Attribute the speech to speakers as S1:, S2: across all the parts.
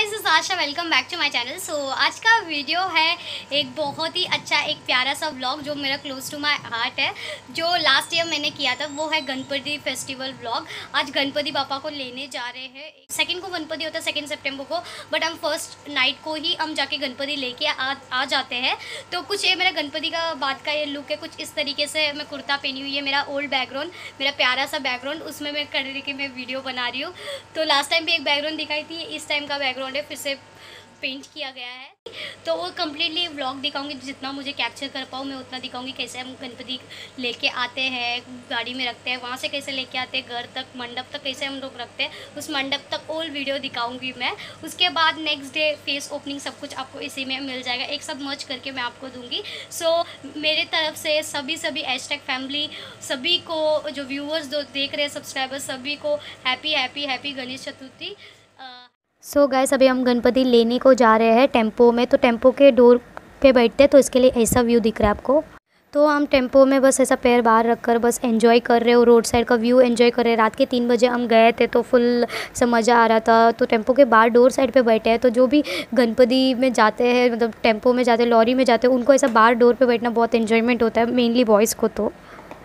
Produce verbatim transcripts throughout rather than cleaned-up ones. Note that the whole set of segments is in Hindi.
S1: Guys, this is Asha. Welcome back to my channel. So आज का वीडियो है एक बहुत ही अच्छा, एक प्यारा सा व्लॉग जो मेरा क्लोज टू माय हार्ट है, जो लास्ट ईयर मैंने किया था। वो है गणपति फेस्टिवल व्लॉग। आज गणपति बापा को लेने जा रहे हैं। सेकंड को गणपति होता है, सेकंड सितंबर को, बट हम फर्स्ट नाइट को ही हम जाके गणपति लेके आ, आ जाते हैं। तो कुछ ये मेरा गणपति का बाद का ये लुक है, कुछ इस तरीके से। मैं कुर्ता पहनी हुई है, मेरा ओल्ड बैकग्राउंड, मेरा प्यारा सा बैकग्राउंड, उसमें मैं कर रही कि मैं वीडियो बना रही हूँ। तो लास्ट टाइम भी एक बैकग्राउंड दिखाई थी, इस टाइम का बैकग्राउंड है, फिर से पेंट किया गया है। तो वो कम्प्लीटली व्लॉग दिखाऊंगी, जितना मुझे कैप्चर कर पाऊँ मैं उतना दिखाऊंगी। कैसे हम गणपति लेके आते हैं, गाड़ी में रखते हैं, वहाँ से कैसे लेके आते हैं घर तक, मंडप तक कैसे हम लोग रखते हैं, उस मंडप तक ऑल वीडियो दिखाऊंगी मैं। उसके बाद नेक्स्ट डे फेस ओपनिंग सब कुछ आपको इसी में मिल जाएगा, एक सब मर्ज करके मैं आपको दूंगी। सो so, मेरे तरफ से सभी सभी हैशटैग फैमिली, सभी को जो व्यूअर्स जो देख रहे हैं, सब्सक्राइबर्स, सभी को happy happy happy Ganesh Chaturthi. So so guys, अभी हम गणपति लेने को जा रहे हैं टेम्पो में। तो टेम्पो के डोर पे बैठते हैं, तो इसके लिए ऐसा व्यू दिख रहा है आपको। तो हम टेम्पो में बस ऐसा पैर बाहर रखकर बस एंजॉय कर रहे हो, रोड साइड का व्यू एंजॉय कर रहे हैं। रात के तीन बजे हम गए थे, तो फुल सा मज़ा आ रहा था। तो टेम्पो के बाहर डोर साइड पे बैठे हैं। तो जो भी गणपति में जाते हैं, मतलब टेम्पो में जाते हैं, लॉरी में जाते हैं, उनको ऐसा बाहर डोर पर बैठना बहुत एन्जॉयमेंट होता है, मेनली बॉयज़ को। तो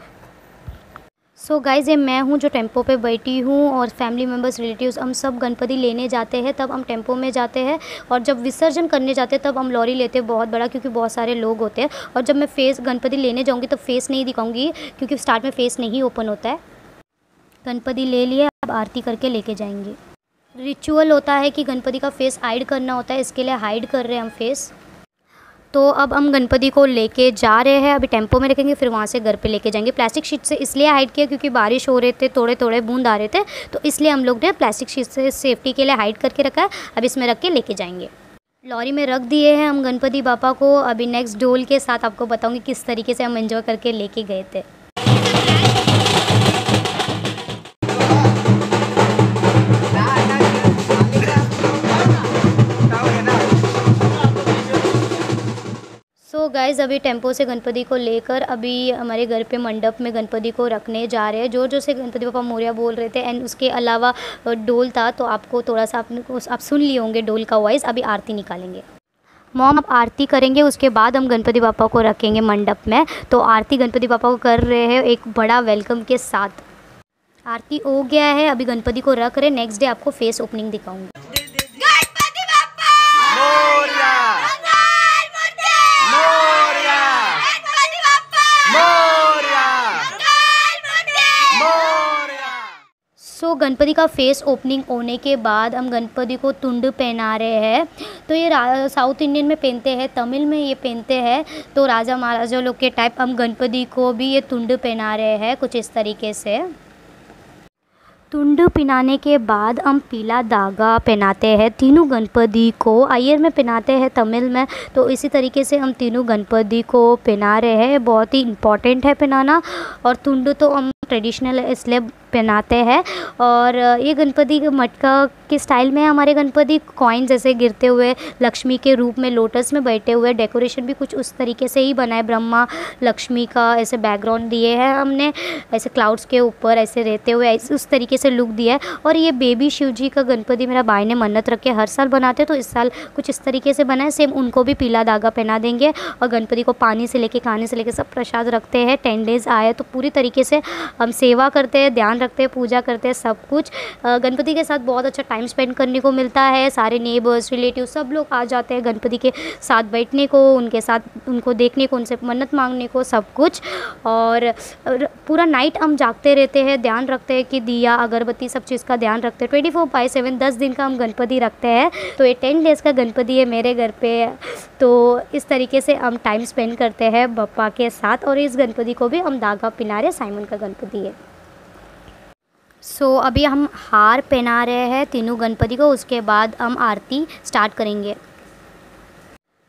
S1: सो so गाइज़, ये मैं हूँ जो टेम्पो पे बैठी हूँ, और फैमिली मेम्बर्स, रिलेटिव्स, हम सब गणपति लेने जाते हैं तब हम टेम्पो में जाते हैं। और जब विसर्जन करने जाते हैं तब हम लॉरी लेते हैं बहुत बड़ा, क्योंकि बहुत सारे लोग होते हैं। और जब मैं फेस गणपति लेने जाऊँगी तो फेस नहीं दिखाऊँगी, क्योंकि स्टार्ट में फेस नहीं ओपन होता है। गणपति ले लिए, अब आरती करके लेके जाएंगे। रिचुअल होता है कि गणपति का फेस हाइड करना होता है, इसके लिए हाइड कर रहे हैं हम फेस। तो अब हम गणपति को लेके जा रहे हैं, अभी टेम्पो में रखेंगे, फिर वहाँ से घर पे लेके जाएंगे। प्लास्टिक शीट से इसलिए हाइड किया क्योंकि बारिश हो रहे थे, थोड़े थोड़े बूंद आ रहे थे, तो इसलिए हम लोग ने प्लास्टिक शीट से सेफ्टी के लिए हाइड करके रखा है। अब इसमें रख के लेके जाएंगे। लॉरी में रख दिए हैं हम गणपति बापा को। अभी नेक्स्ट डोल के साथ आपको बताऊँगी किस तरीके से हम एंजॉय करके लेके गए थे। तो गाइज़, अभी टेम्पो से गणपति को लेकर अभी हमारे घर पे मंडप में गणपति को रखने जा रहे हैं। जो जो से गणपति बापा मोरया बोल रहे थे, एंड उसके अलावा डोल था, तो आपको थोड़ा सा आपने को आप सुन लिए होंगे डोल का वॉइस। अभी आरती निकालेंगे। मॉम अब आरती करेंगे, उसके बाद हम गणपति बापा को रखेंगे मंडप में। तो आरती गणपति बापा को कर रहे हैं एक बड़ा वेलकम के साथ। आरती हो गया है, अभी गणपति को रख रहे। नेक्स्ट डे आपको फेस ओपनिंग दिखाऊंगी। सो so, गणपति का फेस ओपनिंग होने के बाद हम गणपति को तुंड पहना रहे हैं। तो ये साउथ इंडियन में पहनते हैं, तमिल में ये पहनते हैं। तो राजा महाराजा लोग के टाइप हम गणपति को भी ये तुंड पहना रहे हैं, कुछ इस तरीके से। तुंड पहनाने के बाद हम पीला धागा पहनाते हैं तीनों गणपति को। आयर में पहनाते हैं तमिल में, तो इसी तरीके से हम तीनों गणपति को पहना रहे हैं। बहुत ही इम्पॉर्टेंट है पहनाना। और तुंड तो हम ट्रेडिशनल इसलिए पहनाते हैं। और ये गणपति मटका के स्टाइल में हमारे गणपति कॉइन जैसे गिरते हुए लक्ष्मी के रूप में लोटस में बैठे हुए। डेकोरेशन भी कुछ उस तरीके से ही बनाए, ब्रह्मा लक्ष्मी का ऐसे बैकग्राउंड दिए हैं हमने, ऐसे क्लाउड्स के ऊपर ऐसे रहते हुए ऐसे उस तरीके से लुक दिया है। और ये बेबी शिव जी का गणपति मेरा भाई ने मन्नत रख के हर साल बनाते, तो इस साल कुछ इस तरीके से बनाए। सेम उनको भी पीला धागा पहना देंगे। और गणपति को पानी से लेके खाने से लेके सब प्रसाद रखते हैं। टेन डेज आए तो पूरी तरीके से हम सेवा करते हैं, ध्यान रखते हैं, पूजा करते हैं, सब कुछ। गणपति के साथ बहुत अच्छा टाइम स्पेंड करने को मिलता है। सारे नेबर्स, रिलेटिव सब लोग आ जाते हैं गणपति के साथ बैठने को, उनके साथ उनको देखने को, उनसे मन्नत मांगने को, सब कुछ। और पूरा नाइट हम जागते रहते हैं, ध्यान रखते हैं कि दिया अगरबत्ती सब चीज़ का ध्यान रखते हैं। ट्वेंटी फोर बाई सेवन दस दिन का हम गणपति रखते हैं। तो ये टेन डेज़ का गणपति है मेरे घर पे। तो इस तरीके से हम टाइम स्पेंड करते हैं बप्पा के साथ। और इस गणपति को भी हम धागा पहना रहे, साइमन का गणपति है। सो so, अभी हम हार पहना रहे हैं तीनों गणपति को, उसके बाद हम आरती स्टार्ट करेंगे।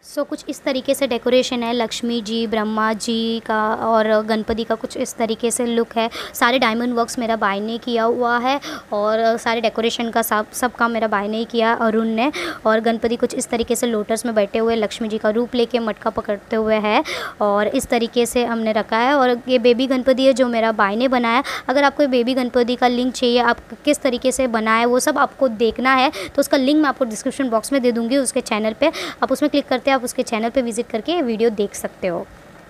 S1: सो so, कुछ इस तरीके से डेकोरेशन है, लक्ष्मी जी, ब्रह्मा जी का और गणपति का कुछ इस तरीके से लुक है। सारे डायमंड वर्क्स मेरा भाई ने किया हुआ है और सारे डेकोरेशन का सब सब काम मेरा भाई ने ही किया, अरुण ने। और गणपति कुछ इस तरीके से लोटस में बैठे हुए, लक्ष्मी जी का रूप लेके मटका पकड़ते हुए है और इस तरीके से हमने रखा है। और ये बेबी गणपति है जो मेरा भाई ने बनाया। अगर आपको बेबी गणपति का लिंक चाहिए, आप किस तरीके से बनाए वो सब आपको देखना है तो उसका लिंक मैं आपको डिस्क्रिप्शन बॉक्स में दे दूँगी, उसके चैनल पर। आप उसमें क्लिक करते हैं, आप उसके चैनल पे विजिट करके वीडियो देख सकते हो।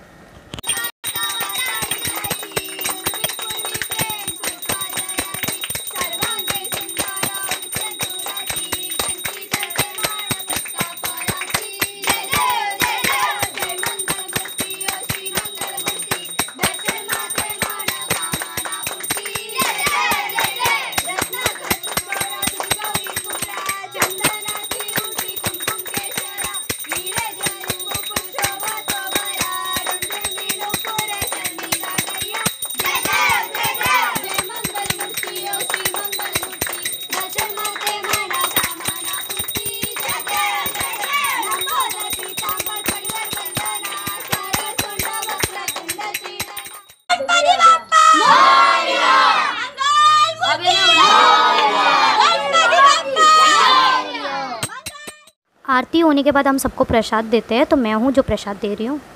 S1: आरती होने के बाद हम सबको प्रसाद देते हैं, तो मैं हूँ जो प्रसाद दे रही हूँ।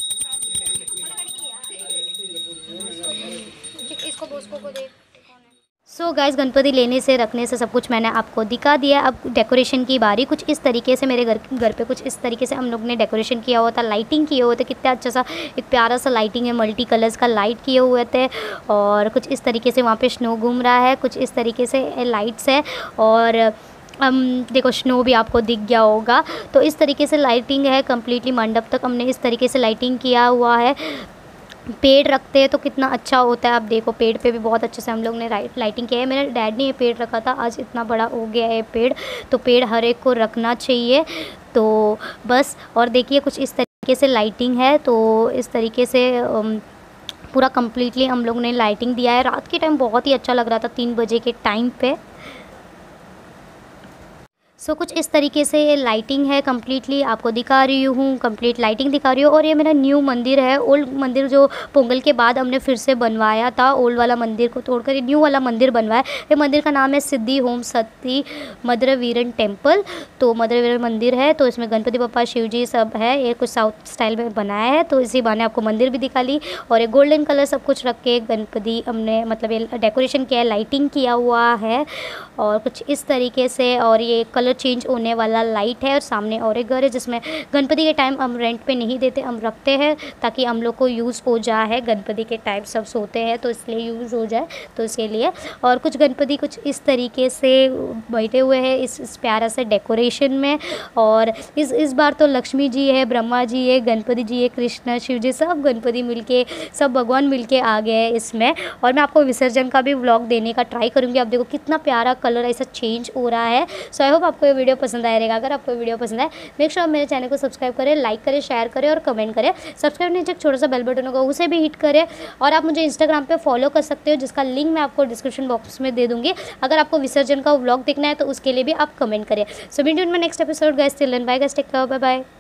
S1: सो so गाइस, गणपति लेने से रखने से सब कुछ मैंने आपको दिखा दिया। अब डेकोरेशन की बारी। कुछ इस तरीके से मेरे घर घर पे कुछ इस तरीके से हम लोग ने डेकोरेशन किया हुआ था, लाइटिंग किए हुए थे। कितना अच्छा सा एक प्यारा सा लाइटिंग है, मल्टी कलर्स का लाइट किए हुए थे। और कुछ इस तरीके से वहाँ पे स्नो घूम रहा है, कुछ इस तरीके से लाइट्स है। और हम देखो स्नो भी आपको दिख गया होगा। तो इस तरीके से लाइटिंग है कम्प्लीटली मंडप तक हमने इस तरीके से लाइटिंग किया हुआ है। पेड़ रखते हैं तो कितना अच्छा होता है। आप देखो पेड़ पे भी बहुत अच्छे से हम लोग ने लाइटिंग किया है। मेरे डैड ने ये पेड़ रखा था, आज इतना बड़ा हो गया है पेड़। तो पेड़ हर एक को रखना चाहिए। तो बस, और देखिए कुछ इस तरीके से लाइटिंग है। तो इस तरीके से पूरा कम्प्लीटली हम लोग ने लाइटिंग दिया है। रात के टाइम बहुत ही अच्छा लग रहा था, तीन बजे के टाइम पे। सो so, कुछ इस तरीके से लाइटिंग है कम्प्लीटली, आपको दिखा रही हूँ, कंप्लीट लाइटिंग दिखा रही हूँ। और ये मेरा न्यू मंदिर है। ओल्ड मंदिर जो पोंगल के बाद हमने फिर से बनवाया था, ओल्ड वाला मंदिर को तोड़कर ये न्यू वाला मंदिर बनवाया। ये मंदिर का नाम है सिद्धि होम सती मदर वीरन टेम्पल। तो मदर वीरन मंदिर है। तो इसमें गणपति बप्पा, शिव जी सब है। ये कुछ साउथ स्टाइल में बनाया है। तो इसी बहाने आपको मंदिर भी दिखा ली। और एक गोल्डन कलर सब कुछ रख के गणपति हमने मतलब ये डेकोरेशन किया है, लाइटिंग किया हुआ है और कुछ इस तरीके से। और ये कलर चेंज होने वाला लाइट है। और सामने और एक घर है जिसमें गणपति के टाइम हम रेंट पे नहीं देते, हम रखते हैं ताकि हम लोग को यूज़ हो जाए। गणपति के टाइम सब सोते हैं तो इसलिए यूज़ हो जाए, तो इसके लिए। और कुछ गणपति कुछ इस तरीके से बैठे हुए हैं इस, इस प्यारा से डेकोरेशन में। और इस इस बार तो लक्ष्मी जी है, ब्रह्मा जी है, गणपति जी है, कृष्ण, शिव जी, सब गणपति मिलके, सब भगवान मिलके आ गए हैं इसमें। और मैं आपको विसर्जन का भी व्लॉग देने का ट्राई करूँगी। आप देखो कितना प्यारा कलर ऐसा चेंज हो रहा है। सो आई होप आपको ये वीडियो पसंद आया रहेगा। अगर आपको वीडियो पसंद आए, मेक श्योर आप मेरे चैनल को सब्सक्राइब करें, लाइक करें, शेयर करें और कमेंट करें। सब्सक्राइब नीचे एक छोटा सा बेल बटन होगा, उसे भी हिट करें। और आप मुझे इंस्टाग्राम पे फॉलो कर सकते हो, जिसका लिंक मैं आपको डिस्क्रिप्शन बॉक्स में दे दूँगी। अगर आपको विसर्जन का व्लॉग देखना है तो उसके लिए भी आप कमेंट करें। So meet you in my next episode guys, till then bye guys, take care, bye bye.